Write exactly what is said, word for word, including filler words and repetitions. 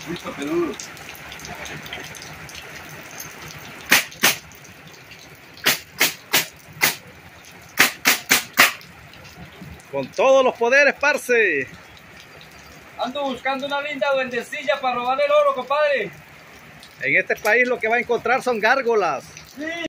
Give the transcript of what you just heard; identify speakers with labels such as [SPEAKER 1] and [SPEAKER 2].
[SPEAKER 1] Listo, peludo.
[SPEAKER 2] Con todos los poderes, parce.
[SPEAKER 3] Ando buscando una linda duendecilla para robarle el oro, compadre.
[SPEAKER 2] En este país lo que va a encontrar son gárgolas.
[SPEAKER 3] Sí.